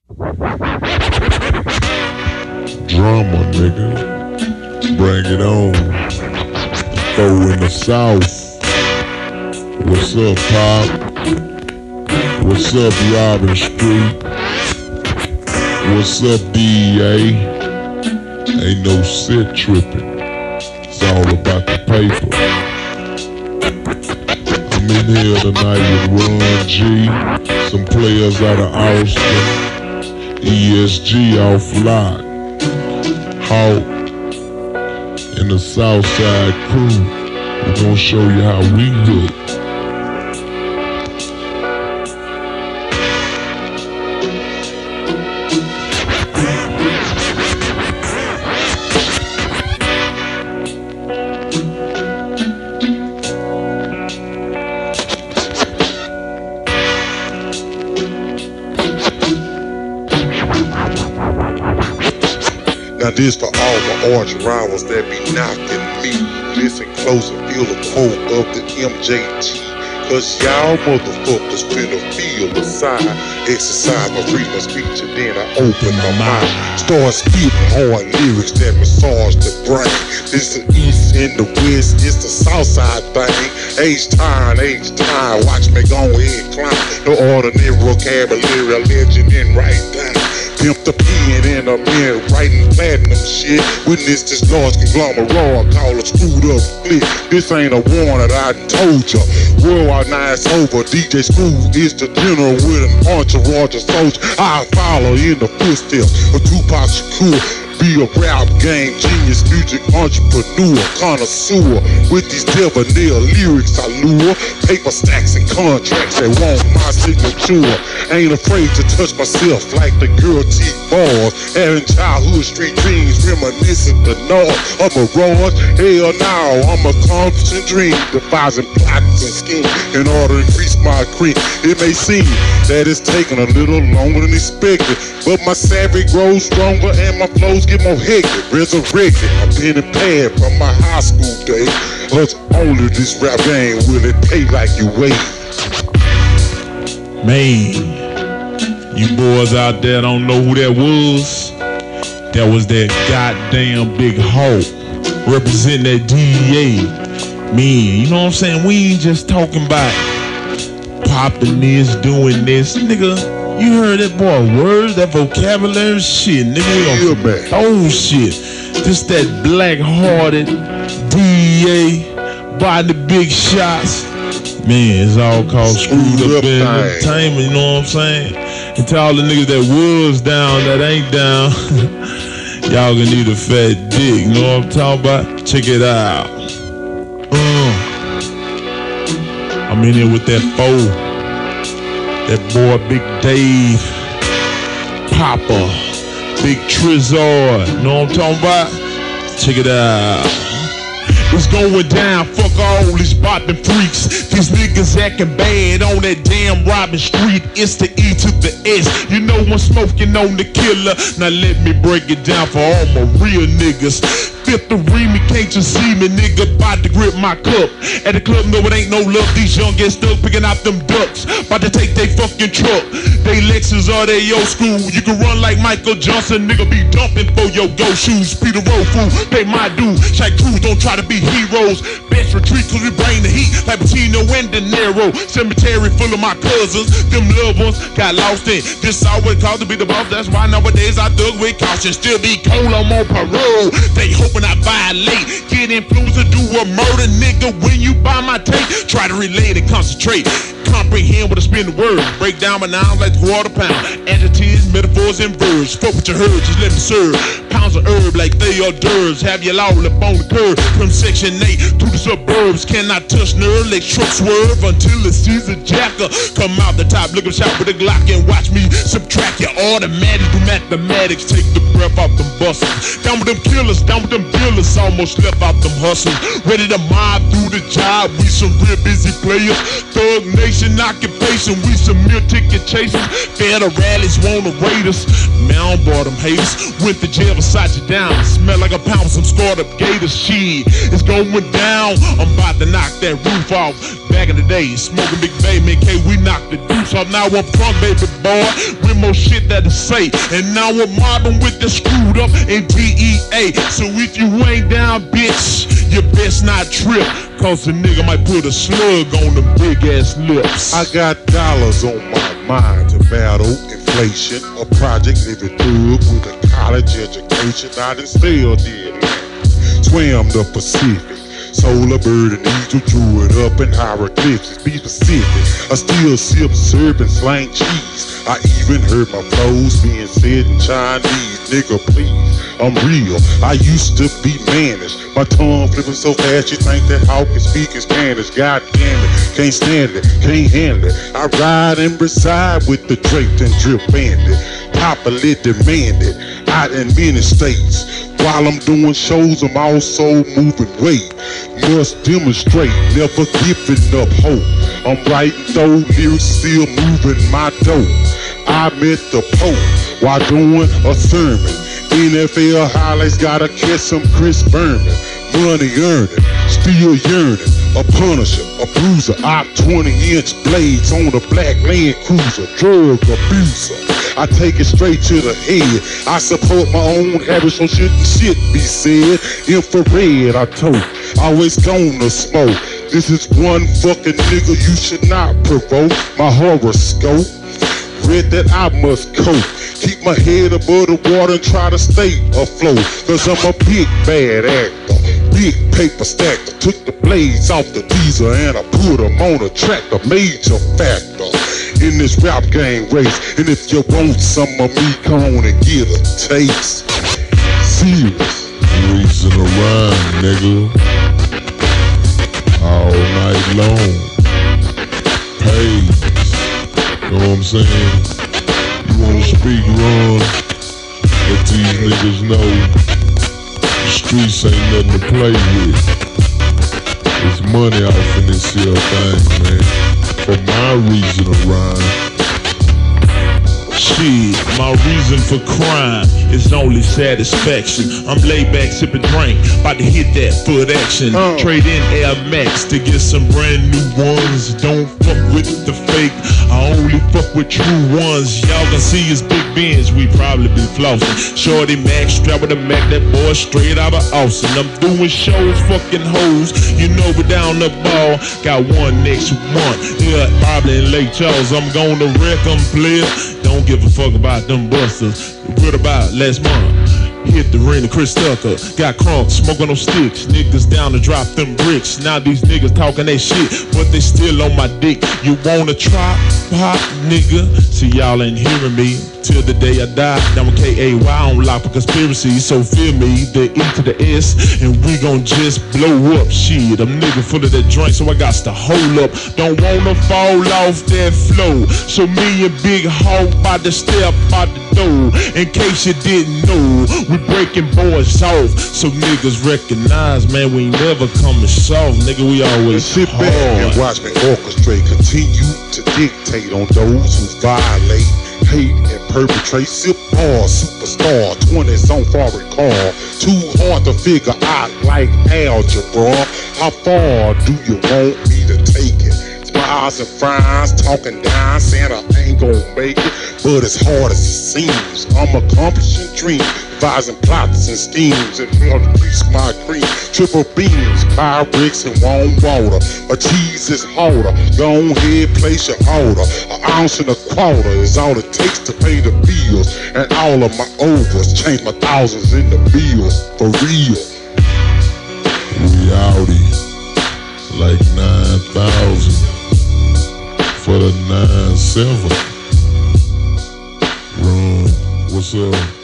Drama, nigga. Bring it on. Foe in the South. What's up, Pop? What's up, Robin Street? What's up, DEA? Ain't no shit tripping. It's all about the paper. I'm in here tonight with Ron G, some players out of Austin, ESG off lot, Hawk, and the Southside crew. We're gonna show you how we look. Now this for all my arch rivals that be knocking me. Listen close and feel the quote of the MJT. Cause y'all motherfuckers finna feel the sigh. Exercise my freedom of speech and then I open my mind. Start spitting hard lyrics that massage the brain. This the east and the west, it's the south side thing. H-time, watch me go ahead climb. No ordinary vocabulary, a legend in right down. Pimp the pen in a mirror, writing platinum shit. Witness this large conglomerate, call a screwed up clip. This ain't a warning that I told ya. Worldwide nights over, DJ Screw is the general with an entourage of soldiers. I follow in the footsteps of Tupac Shakur. Be a rap game genius, music entrepreneur, connoisseur. With these debonair lyrics I lure. Paper stacks and contracts that want my signature. Ain't afraid to touch myself like the girl T-Bars. Having childhood street dreams, reminiscent the north of a mirage. Hell now, I'm a constant dream, devising plots and schemes in order to increase my cream. It may seem that it's taking a little longer than expected, but my savvy grows stronger and my flows get more hectic, resurrected. My pen and pad from my high school days. Cause only this rap game will it pay like you wait. Man, you boys out there don't know who that was. That was that goddamn Big Hawk representing that DEA. Man, you know what I'm saying? We ain't just talking about popping this, doing this, nigga. You heard that boy words, that vocabulary shit, nigga. We on old shit. Just that black-hearted DEA, buying the big shots. Man, it's all called screwed up entertainment, you know what I'm saying? And to all the niggas that was down, that ain't down, y'all gonna need a fat dick, you know what I'm talking about? Check it out. I'm in here with that foe. That boy Big Dave, Papa, Big Trizard, know what I'm talking about? Check it out. It's going down, fuck all these bopping freaks. These niggas acting bad on that damn Robin Street. It's the E to the S, you know I'm smoking on the killer. Now let me break it down for all my real niggas. Fifth the remix, can't you see me, nigga? About to grip my cup. At the club, no, it ain't no love. These young get stuck picking out them ducks. About to take they fucking truck. They Lexus or they old school. You can run like Michael Johnson, nigga. Be dumping for your go shoes. Peter Road fool, they my dude. Shaq Cruz, don't try to be heroes. Best retreat cause we bring the heat like Pacino and De Niro. Cemetery full of my cousins. Them loved ones got lost in. This all what it caused to be the boss. That's why nowadays I thug with caution. Still be cold, I'm on parole. They hoping I violate. Get influenced to do a murder, nigga. When you buy my tape, try to relate and concentrate. Comprehend what I spin the word. Break down my nouns like quarter pound. Adjectives, metaphors, and verbs. Fuck what you heard, just let me serve. Pounds of herb like they hors d'oeuvres. Have you all up on the curve. From section 8 to the suburbs. Cannot touch nerve, let truck swerve until it sees a jacker. Come out the top, look him shot with a Glock and watch me subtract your automatic. Do mathematics, take the breath off them bustles. Down with them killers, down with them dealers. Almost left out them hustles. Ready to mob through the job. We some real busy players. Thug nation occupation. We some meal ticket chasers. Better rallies wanna rate us. Man, bought them haters. Went to jail beside you down. Smell like a pound of some scored up gators. Shit, it's going down. I'm about to knock that roof off. Back in the day, smoking Big Bay, man, K, we knocked the deuce off. Now I'm drunk, baby boy. With more shit that to say. And now we're mobbing with the screwed up and DEA. So if you ain't down, bitch, you best not trip, cause the nigga might put a slug on them big ass lips. I got dollars on my mind to battle inflation. A project living thug with a college education. I done sailed the Atlantic, swam the Pacific, solar bird and eagle, drew it up in hieroglyphics. Be specific, I still sip syrup and slang cheese. I even heard my flows being said in Chinese. Nigga, please, I'm real. I used to be managed. My tongue flipping so fast you think that how can speak in Spanish. God damn it, can't stand it, can't handle it. I ride and reside with the draped and drip bandit. Popularly demanded out in many states. While I'm doing shows, I'm also moving weight. Must demonstrate, never giving up hope. I'm writing though, lyrics still moving my dough. I met the Pope while doing a sermon. NFL highlights, gotta catch some Chris Berman. Money earning, still yearning. A punisher, a bruiser, I 20-inch blades on a black Land Cruiser. Drug abuser, I take it straight to the head. I support my own habits, so shouldn't shit be said. Infrared, I told, always gonna smoke. This is one fucking nigga you should not provoke. My horoscope read that I must cope. Keep my head above the water and try to stay afloat. Cause I'm a big bad actor, big paper stacker. Took the blades off the diesel and I put them on a track. A major factor in this rap game race. And if you want some of me, come on and get a taste. Serious. Reason around, nigga. All night long. Pays. Know what I'm saying? You wanna speak wrong, but these niggas know the streets ain't nothing to play with. There's money off in this here thing, man. For my reason to rhyme. Shit, my reason for crime is only satisfaction. I'm laid back sipping drink, about to hit that foot action. Trade in Air Max to get some brand new ones. Don't fuck with the fake, I only fuck with true ones. Y'all can see his big Benz, we probably be flossing. Shorty Max, strap with a Mac, that boy straight out of Austin. I'm doing shows, fucking hoes, you know we down the ball. Got one next month, yeah, probably in Lake Charles. I'm gonna wreck them, player. Don't give a fuck about them busters. What about last month? Hit the ring of Chris Tucker. Got crunk, smoking on sticks. Niggas down to drop them bricks. Now these niggas talking that shit, but they still on my dick. You wanna try pop, nigga? See, y'all ain't hearing me till the day I die. I'm a KAY on lock for conspiracy. So feel me, the E to the S, and we gon' just blow up. Shit, I'm nigga full of that drink, so I got to hold up. Don't wanna fall off that flow. So me and Big Hawk about to step out the door. In case you didn't know, we breaking boys off, so niggas recognize, man, we ain't never coming soft, nigga, we always sit back and watch me orchestrate, continue to dictate on those who violate, hate, and perpetrate. Sip bars, superstar, 20s on foreign car, too hard to figure out like algebra. How far do you want me to take it? Smiles and frowns, talking down, saying I ain't gon' make it, but as hard as it seems, I'm accomplishing dreams, devising plots and schemes, and increase my cream. Triple beams, Pyrex and warm water. My cheese is harder. Go ahead, place your order. An ounce and a quarter is all it takes to pay the bills, and all of my overs change my thousands into bills for real. We outie like 9,000 for the 9-7. Run, what's up?